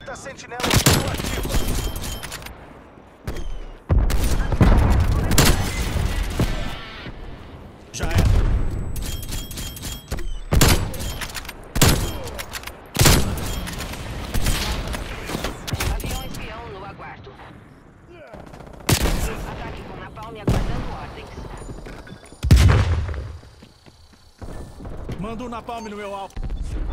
Rota Sentinela ativa. Já é. Avião espião no aguardo. Ataque com napalm aguardando ordens. Manda um napalm no meu alvo.